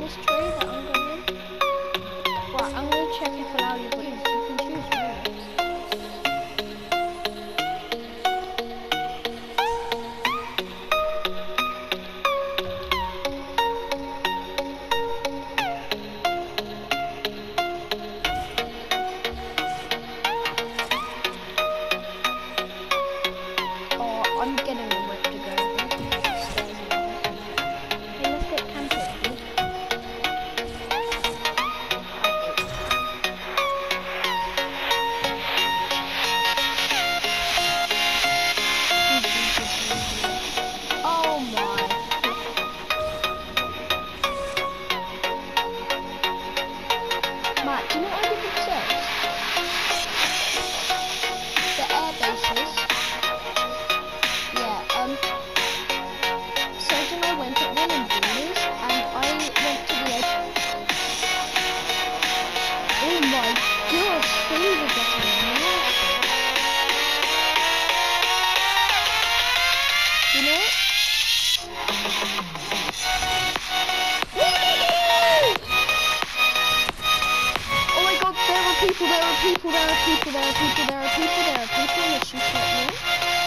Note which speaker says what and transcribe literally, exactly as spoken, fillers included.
Speaker 1: this tree that I'm going in? Right, I'm going to check if allow you to choose. You can choose really. Oh, I'm getting the whip to go. Stairs and all. Hey, let's get camping, please. Oh my. Matt, do you know what I did with search? The air bases. Yeah, um, Serge and I went at one in Boomers, and I went to the edge. Oh my gosh, things are getting nuts. You know what? Oh my god, there are people, there are people, there are people, there are people, there are people, there are people, and she's not me.